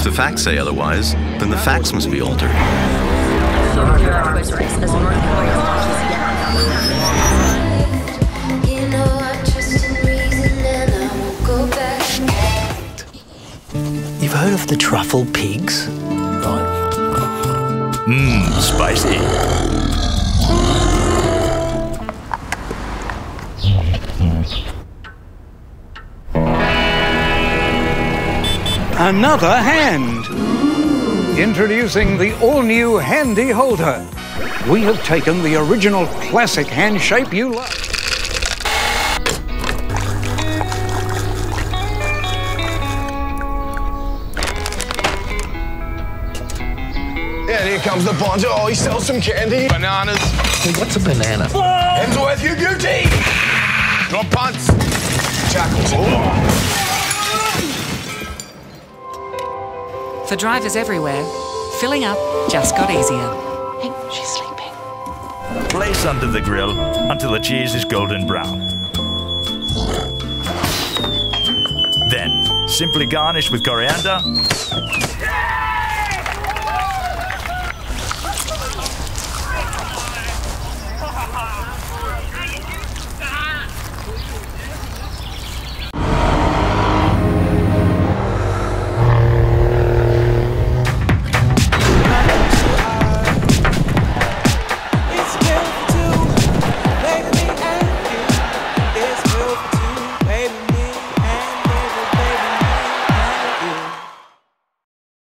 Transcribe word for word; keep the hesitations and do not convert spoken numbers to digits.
If the facts say otherwise, then the facts must be altered. You've heard of the truffle pigs? Mmm, spicy. Another hand. Introducing the all-new handy holder. We have taken the original classic hand shape you love. And here comes the bonzo. Oh, he sells some candy. Bananas. Hey, what's a banana? Heads with you, Gucci. Drop punts. Jackals. Oh. For drivers everywhere, filling up just got easier. Hey, she's sleeping. Place under the grill until the cheese is golden brown. Then, simply garnish with coriander